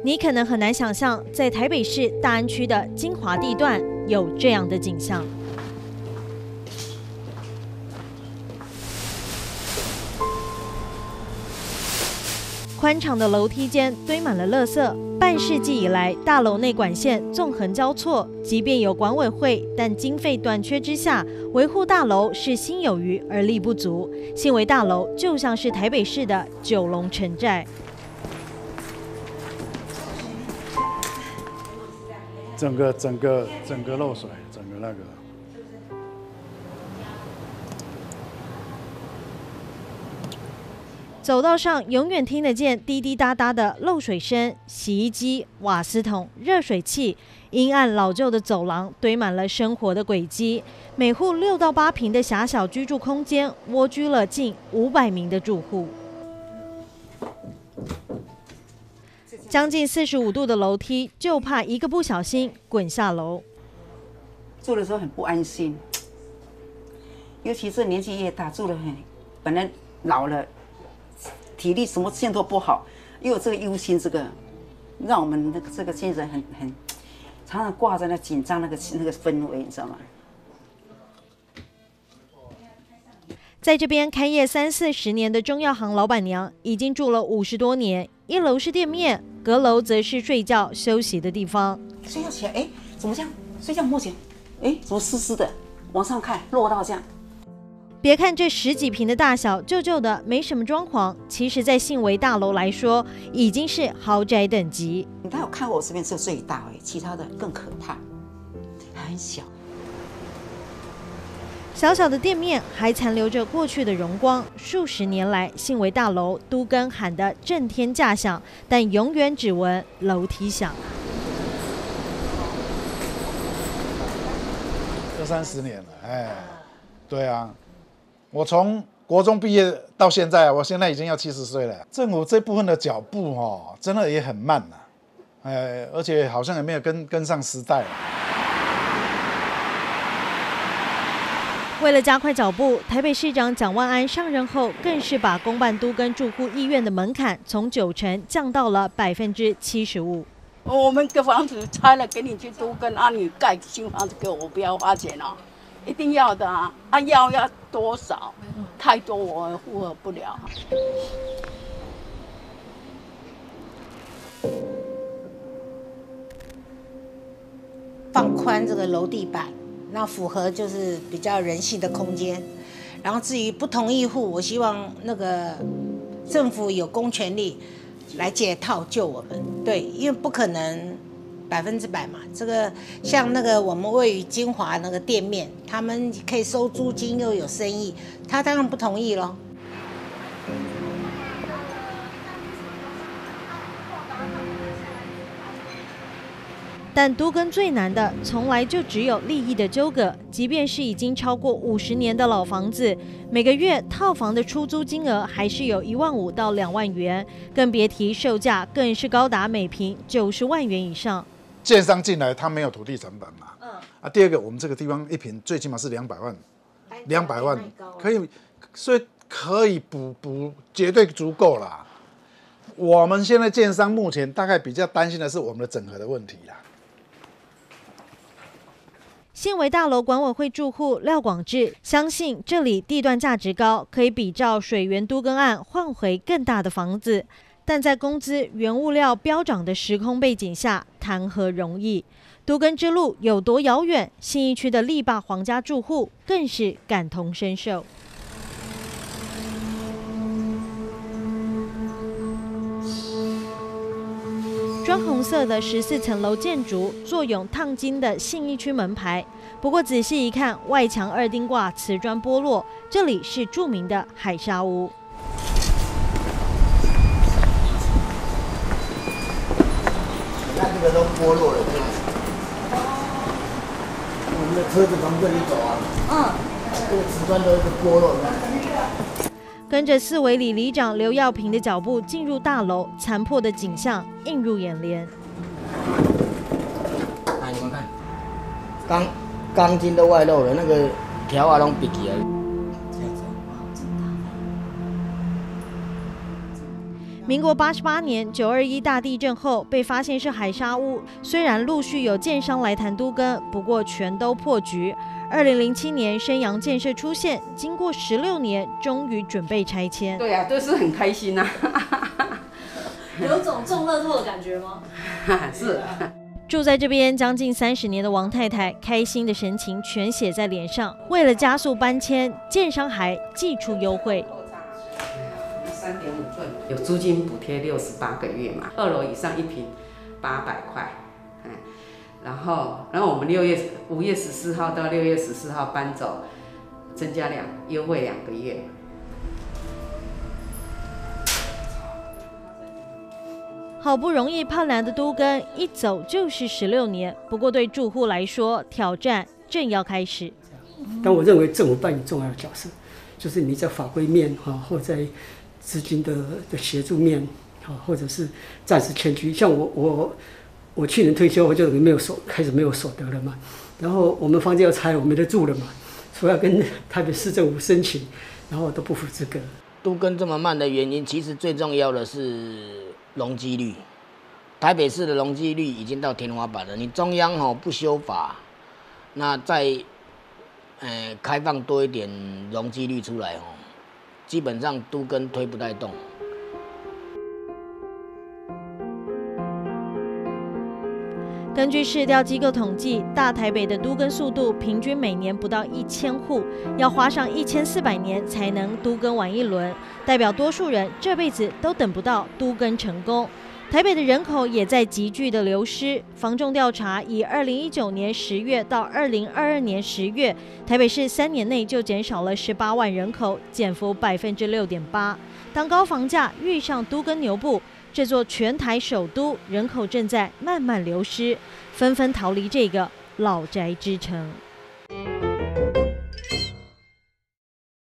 你可能很难想象，在台北市大安区的精华地段有这样的景象。宽敞的楼梯间堆满了垃圾，半世纪以来，大楼内管线纵横交错，即便有管委会，但经费短缺之下，维护大楼是心有余而力不足。信维大楼就像是台北市的九龙城寨。 整个漏水，整个那个。 走道上永远听得见滴滴答答的漏水声，洗衣机、瓦斯桶、热水器，阴暗老旧的走廊堆满了生活的轨迹。每户6到8坪的狭小居住空间，蜗居了近500名的住户。将近45度的楼梯，就怕一个不小心滚下楼。 住的时候很不安心，尤其是年纪越大，住的本来老了。体力什么线都不好，又有这个忧心，这个让我们这个精神很常常挂在那紧张那个氛围，你知道吗？ 在这边开业30-40年的中药行老板娘已经住了50多年。1楼是店面，阁楼则是睡觉休息的地方。 睡觉起来，哎，怎么这样？睡觉摸起来，哎，怎么湿湿的？往上看，落到这样。 别看这10几坪的大小，旧旧的，没什么装潢，其实在信维大楼来说，已经是豪宅等级。 他有看过我这边是最大而已，其他的更可怕，很小。 小小的店面还残留着过去的荣光。数十年来，信维大楼都更喊得震天价响，但永远只闻楼梯响。 20-30年了，哎，对啊。我从国中毕业到现在，我现在已经要70岁了。政府这部分的脚步真的也很慢呐，而且好像也没有跟上时代。 为了加快脚步，台北市长蒋万安上任后，更是把公办都更住户意愿的门槛从90%降到了75%。 我们的房子拆了，给你去都更啊，你盖新房子给我不要花钱哦。一定要的啊！要多少？太多我负荷不了。 放宽这个楼地板，那符合就是比较人性的空间。然后至于不同意户，我希望那个政府有公权力来解套救我们。对，因为不可能100%嘛，这个像那个我们位于金华那个店面，他们可以收租金又有生意，他当然不同意咯。 但都更最难的，从来就只有利益的纠葛。即便是已经超过50年的老房子，每个月套房的出租金额还是有1万5到2万元，更别提售价更是高达每坪90万元以上。 建商进来，他没有土地成本嘛。第二个，我们这个地方一坪最起码是200万，200万可以，所以可以补绝对足够啦。我们现在建商目前大概比较担心的是我们的整合的问题啦。 信维大楼管委会住户廖广志相信，这里地段价值高，可以比照水源都更案换回更大的房子。但在工资、原物料飙涨的时空背景下，谈何容易？都更之路有多遥远？信义区的力霸皇家住户更是感同身受。砖红色的14层楼建筑，坐拥烫金的信义区门牌。不过仔细一看，外墙2丁挂瓷砖剥落，这里是著名的海沙屋。 你看这个都剥落了，这样子。我们的车子从这里走啊，这个瓷砖都是剥落的。 跟着四维里里长刘耀平的脚步进入大楼，残破的景象映入眼帘。 来，你们看，钢筋都外露了，那个条啊都闭起来。 民国88年921大地震后被发现是海砂屋，虽然陆续有建商来谈都更，不过全都破局。2007年生阳建设出现，经过16年，终于准备拆迁。 对啊，都是很开心啊。 有种中乐透的感觉吗？ 是。 住在这边将近30年的王太太，开心的神情全写在脸上。为了加速搬迁，建商还寄出优惠。 3.5吨，有租金补贴68个月嘛，2楼以上1坪800块，然后我们5月14号到6月14号搬走，增加优惠2个月。 好不容易盼来的都更，一走就是16年。不过对住户来说，挑战正要开始。 但我认为政府扮演重要的角色，就是你在法规面或在资金的协助面，或者是暂时迁居。像我去年退休，我就开始没有所得了嘛。然后我们房子要拆，我没得住了嘛，所以要跟台北市政府申请，然后都不符资格。 都更这么慢的原因，其实最重要的是容积率。台北市的容积率已经到天花板了，你中央不修法，那再开放多一点容积率出来基本上都更推不太动。 根据市调机构统计，大台北的都更速度平均每年不到1000户，要花上1400年才能都更完一轮，代表多数人这辈子都等不到都更成功。台北的人口也在急剧的流失。房仲调查以2019年10月到2022年10月，台北市3年内就减少了18万人口，减幅6.8%。当高房价遇上都更牛步，这座全台首都人口正在慢慢流失，纷纷逃离这个老宅之城。